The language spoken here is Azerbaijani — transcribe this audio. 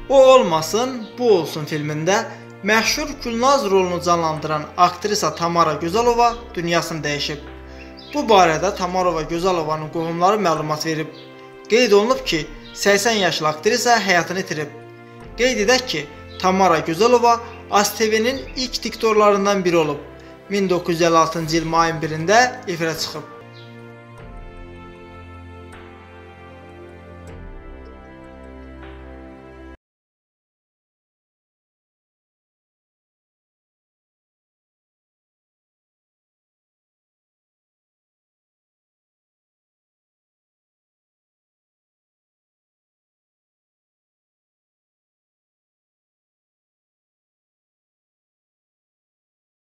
O olmasın, bu olsun filmində məşhur Gülnaz rolunu canlandıran aktrisa Tamara Gözəlova dünyasını dəyişib. Bu barədə Tamarova Gözəlovanın qohumları məlumat verib. Qeyd olunub ki, 80 yaşlı aktrisa həyatını itirib. Qeyd edək ki, Tamara Gözəlova AzTV-nin ilk diktorlarından biri olub. 1956-cı il mayın 1-də efirə çıxıb.